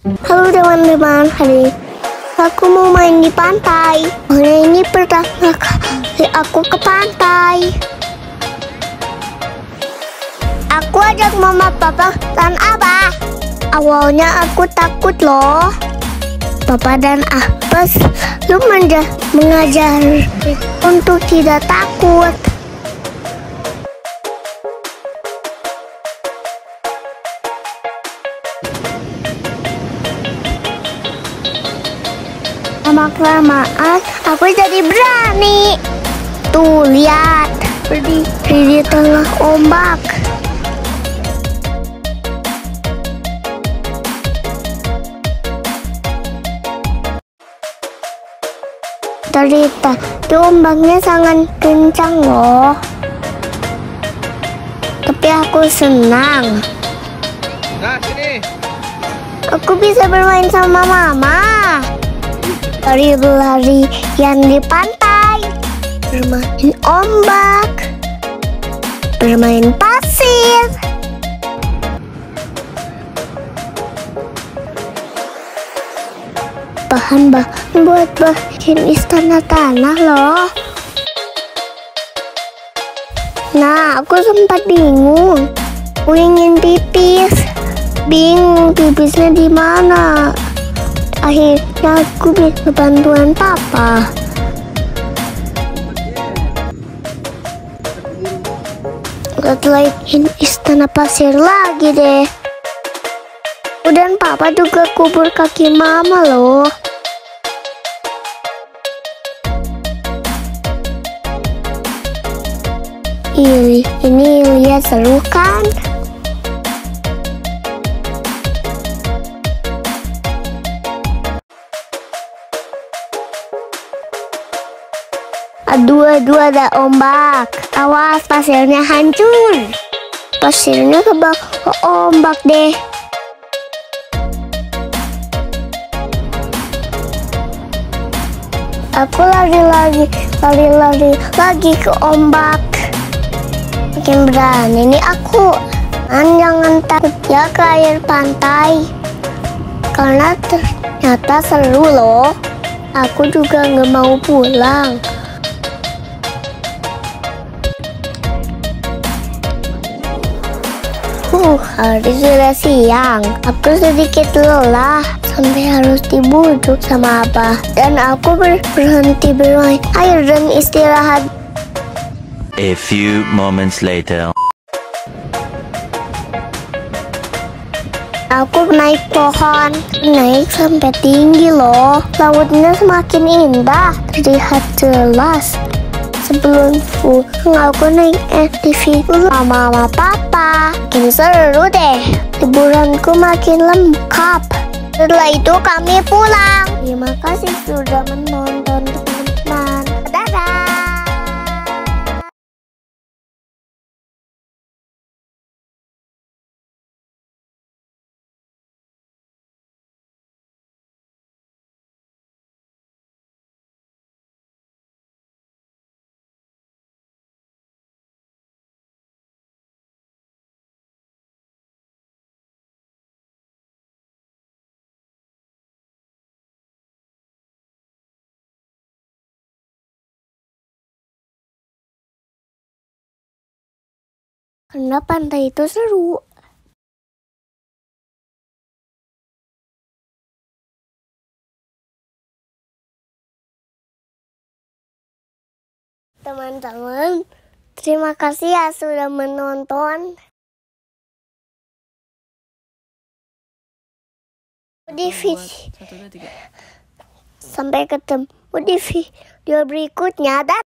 Halo teman-teman, hari aku mau main di pantai. Hari ini pertama kali aku ke pantai. Aku ajak mama, papa, dan abah. Awalnya aku takut loh. Papa dan abah selalu mengajar untuk tidak takut. Lama-kelamaan aku jadi berani. Tuh lihat, berdiri di tengah ombak. Ternyata ombaknya sangat kencang loh. Tapi aku senang. Nah, sini. Aku bisa bermain sama mama. Berlari-larian di pantai, bermain ombak, bermain pasir. Bahan-bahan buat bikin istana tanah loh. Nah, aku sempat bingung. Aku ingin pipis. Bingung pipisnya di mana. Akhirnya aku minta bantuan papa. Setelah ini istana pasir lagi deh. Dan papa juga kubur kaki mama loh. Ini lihat seru kan? Aduh ada ombak. Awas pasirnya hancur. Pasirnya kebawa ombak deh. Aku lari lagi ke ombak. Makin berani nih aku. Jangan takut ya ke air pantai. Karena ternyata seru loh. Aku juga nggak mau pulang. Hari sudah siang. Aku sedikit lelah sampai harus dibujuk sama abah. Dan aku berhenti bermain air dan istirahat. A few moments later. Aku naik pohon, naik sampai tinggi loh. Lautnya semakin indah, terlihat jelas. Sebelum aku naik ATV sama papa, makin seru deh. Liburanku makin lengkap. Setelah itu kami pulang. Terima kasih sudah menonton teman-teman. Dadah. Karena pantai itu seru. Teman-teman, terima kasih ya sudah menonton. Sampai ketemu di video berikutnya.